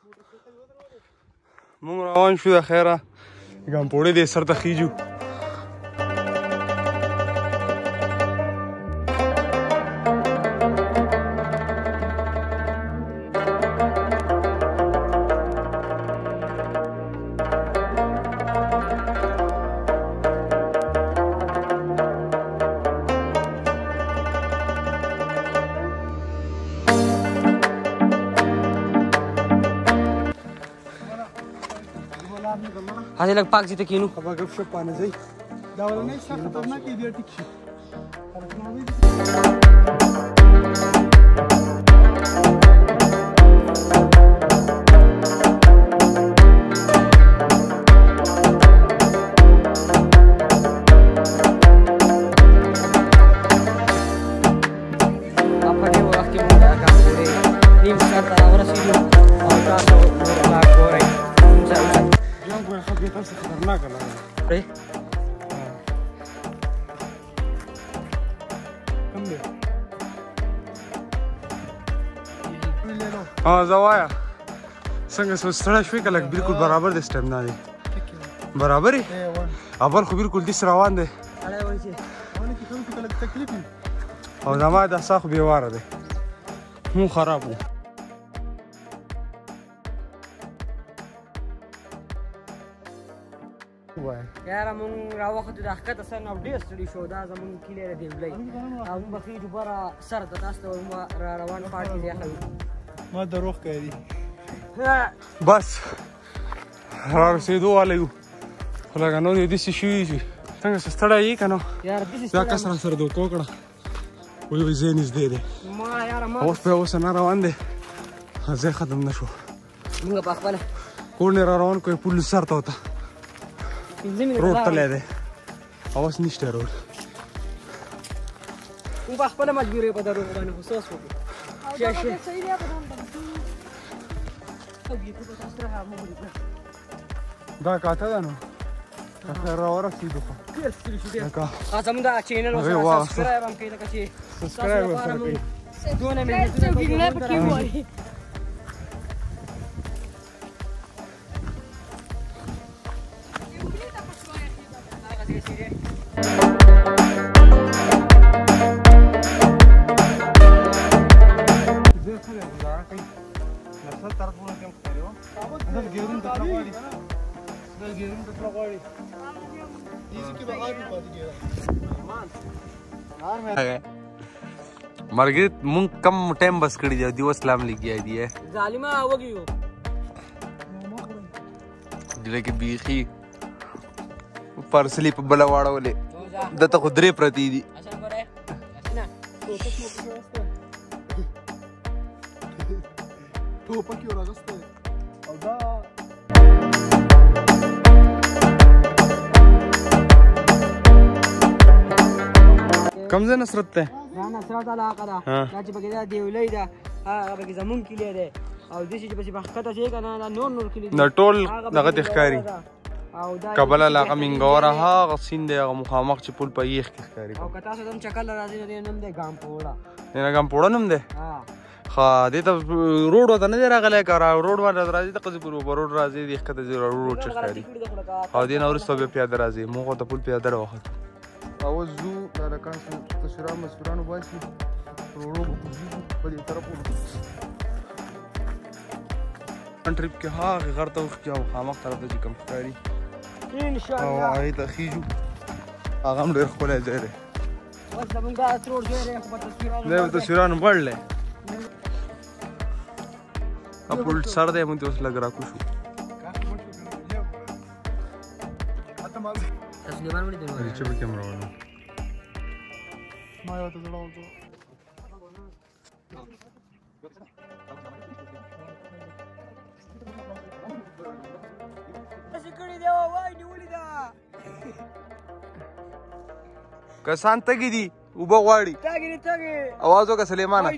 مونږ روان شو د خیره ګمپوړې دې سر ته خیجو. هغه لږ پاک ځای ته کینو. ابا ګپ شپ پانه ځای دا ولنه څه خطرناک دی ټیک شي. زوایا څنګه ستړی شوې که لږ بالکل برابر دی سټیم نه دی برابر یې اول خو بالکل دس روان دی او زما دا سا خو بېواره دی مو خراب و یاره مونږ راوختو د ښکته سر نه ډېر ستړي شو دا زمونږ کلی دی دیولی او مونږ به خېجو بره سر ته تاسو ته مونږ را روان پارټي ځای ښه ما دروغ کوي بس را رسېدو والی یو خو لږه نور یې داسې شوي چې څنګه چې ستړی یې که نه دا کس را سره دوکه وکړه وایي وایي ځای نږدې دی اوس په اوسه نه روان دی ځای ختم نه شو مونږ په خپله کور نه را روان کړو پل سر ته ورته روډ تللی دی اوس نشته روډ مونږ په خپله مجبور یو په دا روډ باندې خو څه وکړو دا کاته ده نو را ورسېدو خو زموږ دا چینل ورسره سبسکرایب هم کوي لکه چې سبسکرایب ورسره کوي دونه محنتونه مرګ مونږ کم ټایم بس کړی دی دیو اسلام لګیا دی ظالما وګیو دله کې بیخي پارسلی په بل واړولې دته خو درې پرتی دي ټوپک یې راغستی او دا کوم ځای نصرت دی دا نصرت علاقه ده دا چې پکې دا دیولی ده هغه پکې زمونږ کلی دی او داسې چې پسې په ښکته ځای که نه دا نور کلي دي دا ټول دغه دې ښکاري کابل علاقه مینګوره هغه سیند دی هغه مخامخ چې پل په یخ کې ښکاري او که تاسو هم چکر له راځئ نو دې نوم دی ګامپوړه ګامپوړه نوم دی ښه دې ته روډ ورته نه دی راغلی که روډ باندې راځي دغه ځای پورې به روډ راځي دې ښکته ځای روډ چې ښکاري او دې نه وروسته بیا پیاده راځي موږ ورته پل پیاده راوختو اوس ځو د هلکان تصویران مسویران وباسي روړو به کوزېږو په دې طرف ټریپ کې هغې غر ته وخکي او مخامخ طرف ته چې کوم ښکاري او هغې ته خېږو هغه هم ډېر ښکلی ځای دی دی په تصویرانو غوړ دی پل سر دی موږ ته اوس لږ راکوشو چې به کم راولو ما یو ته زړه وکړو کسان تږي دي اوبه غواړي اواز وکړه سلیمانه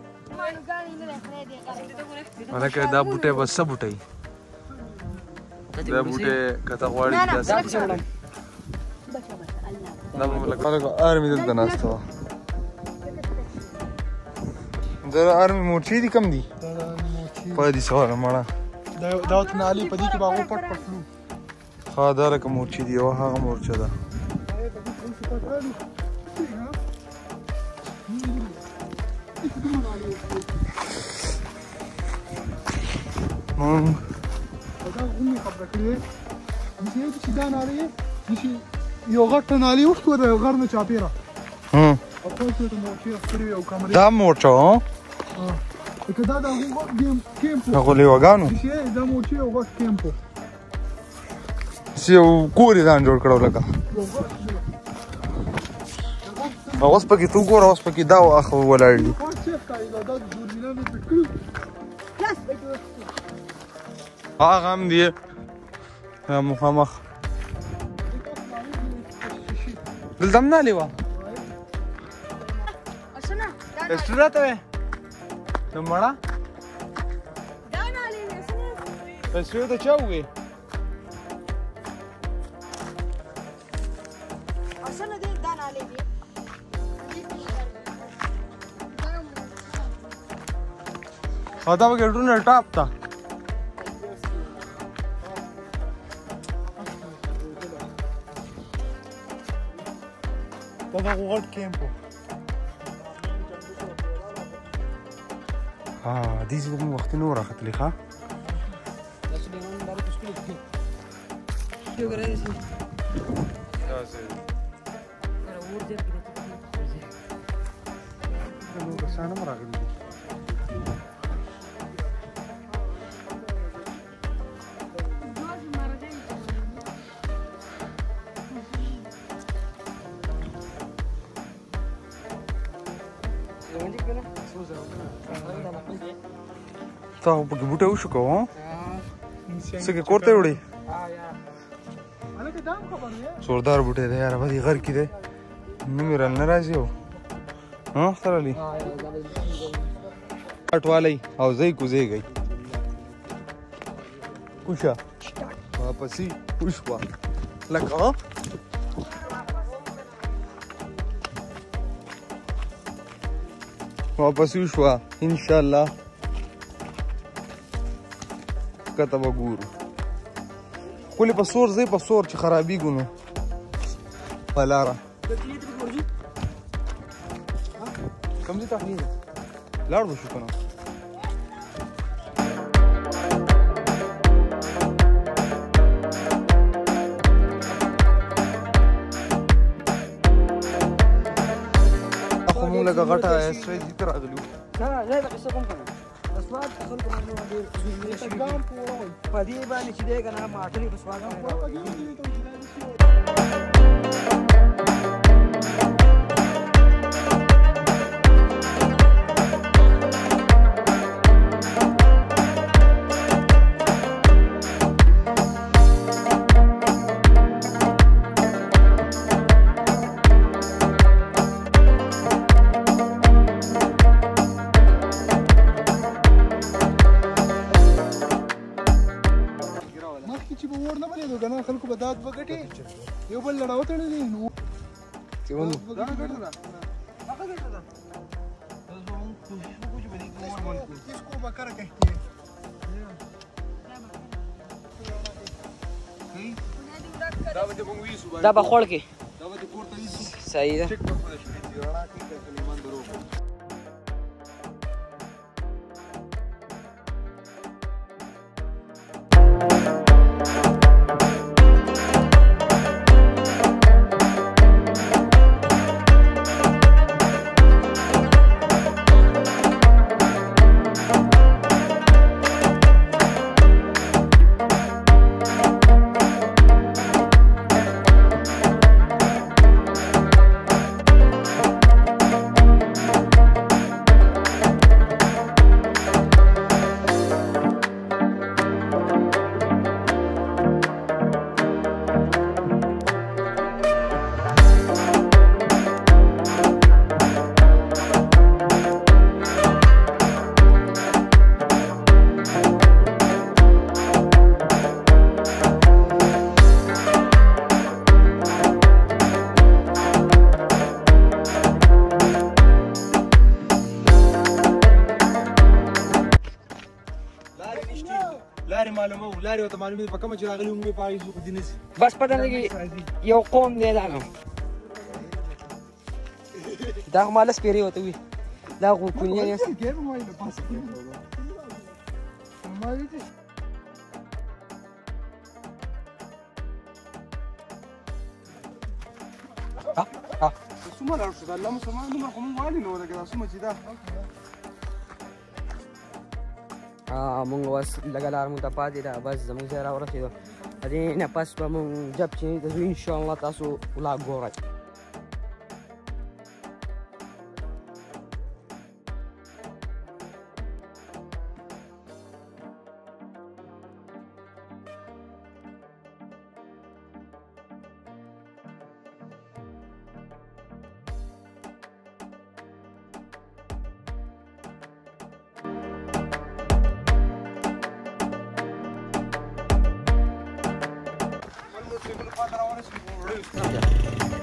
هلکه دا بوټی به څه بوټی دا بوټي کته غواړي داسې دا به لکه آرمي دلته ناسته وه دا آرمي مورچې دي کم دي پاتې سواله مړه دا ورته نالي په دې کې به هغو پټ پټ تلو ها دا لکه مورچې دي یوه هغه مورچه ده مونږ دا غونې خبره کړې وې چې دا نالۍ چې یو غټ نالۍ وښکو د غر نه چاپېره او پوه شوې ته مورچې ښکړې وې او کمرې دا مورچه هو لکه دا د هغو کیمپ و هغو لیوګانو دا مورچې یو غټ کیمپ و چې یو کور یې ځان جوړ کړی لکه اوس پکې ته وګوره اوس پکې دا اخ ولاړ دي هغه هم دی مخامخ دلته هم نالې وه اسټوډا ته وې نو مړه اسټوډا ته چا وې دا به ګډونه ټاپ ته دا د هغو غټ کیمپ و دې ځای ته مو وختي نه وراختلې ښه کسان هم راغلي دي تا خو پکې بوټی وشو که هو څه کې کور ته یې وړې زوردار بوټی دی یاره بدې غر کې دی نوم یې رانه نه راځي او اختر علي والی او ځئ کوزیږئ کوشه واپسې وشوه لکه واپسې وشوه انشاءالله کته به ګورو ښکلې په سور ځئ په سور چې خرابېږو نو په لاره کوم ځای ته خلیږه لاړ به شو که نه خو مونږ لکه غټه ایسټرایزي ته راغلي وو زه د قصه کوم کنه اسواد خلکو باندې ډېر په دې باندې چې دی که نه ماټلې په سواد باندې راوړي خلکو به داد وګټي یو بل لړاو تړلي نو دا به خوړ کې صحیح ده لارې ورته معلومې په کومه چې راغلي موږ په هغې څوک دي نه سي بس پته لګي یو قوم دی دا نو دا خو ما لس پیرې ورته وي دا خو کونیان یې څومره لاړ شو د الله مسلمان دومره خو مونږ والي نه وه لکه دا څومره چې دا مونږ بس لږه لار مونږ ته پاتې ده بس زموږ ځای راورسېدو د دې نه پس به مونږ جب چې د ځو انشاءالله تاسو ولاګ ګورئ ورسېدو